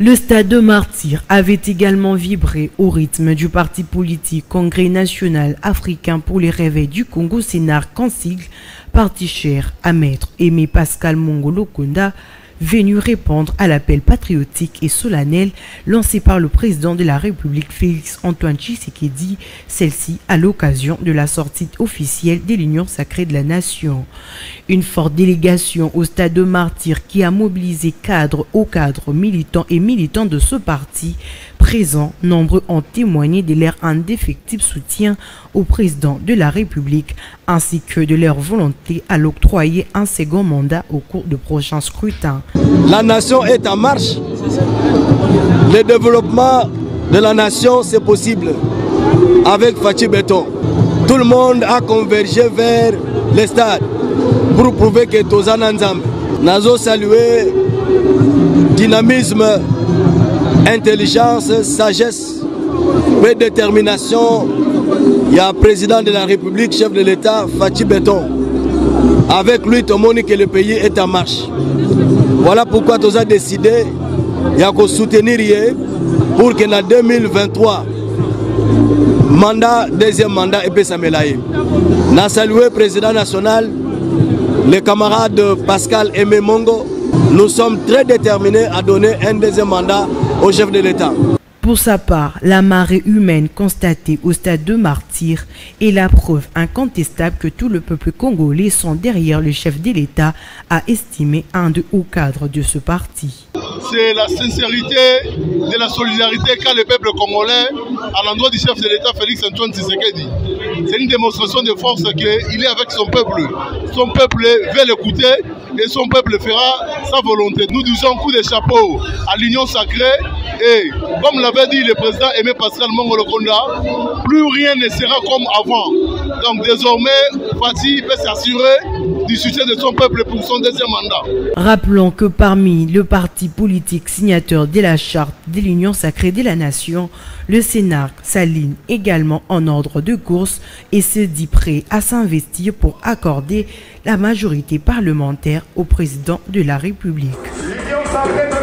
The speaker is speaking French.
Le stade de Martyrs avait également vibré au rythme du parti politique Congrès national africain pour les réveils du Congo CNARC en sigle, parti cher à Maître Aimé Pascal Mongolo Konda, venu répondre à l'appel patriotique et solennel lancé par le président de la République Félix Antoine Tshisekedi, celle-ci à l'occasion de la sortie officielle de l'Union sacrée de la Nation. Une forte délégation au stade de Martyrs qui a mobilisé cadres, militants et militants de ce parti présents, nombreux ont témoigné de leur indéfectible soutien au président de la République ainsi que de leur volonté à l'octroyer un second mandat au cours de prochains scrutins. La nation est en marche. Le développement de la nation, c'est possible avec Fachi Beton. Tout le monde a convergé vers le stade pour prouver que Tozana Nzambe. Nazo saluer dynamisme, intelligence, sagesse et détermination. Il y a un président de la République, chef de l'État, Fachi Beton. Avec lui, tout le monde que le pays est en marche. Voilà pourquoi nous avons décidé de soutenir pour que en 2023, deuxième mandat, et puis ça me l'a eu. Nous avons salué le président national, les camarades Pascal Aimé Mongo. Nous sommes très déterminés à donner un deuxième mandat au chef de l'État. Pour sa part, la marée humaine constatée au stade de Martyrs est la preuve incontestable que tout le peuple congolais sont derrière le chef de l'État, a estimé un des hauts cadres de ce parti. C'est la sincérité de la solidarité qu'a le peuple congolais à l'endroit du chef de l'État Félix Antoine Tshisekedi. C'est une démonstration de force qu'il est avec son peuple. Son peuple veut l'écouter et son peuple fera sa volonté. Nous disons coup de chapeau à l'Union sacrée et comme l'avait dit le président Aimé Pascal Mongolo Konda, plus rien ne sera comme avant. Donc désormais, Fati peut s'assurer du succès de son peuple pour son deuxième mandat. Rappelons que parmi le parti politique signateur de la charte de l'Union sacrée de la Nation, le CNARC s'aligne également en ordre de course et se dit prêt à s'investir pour accorder la majorité parlementaire au président de la République.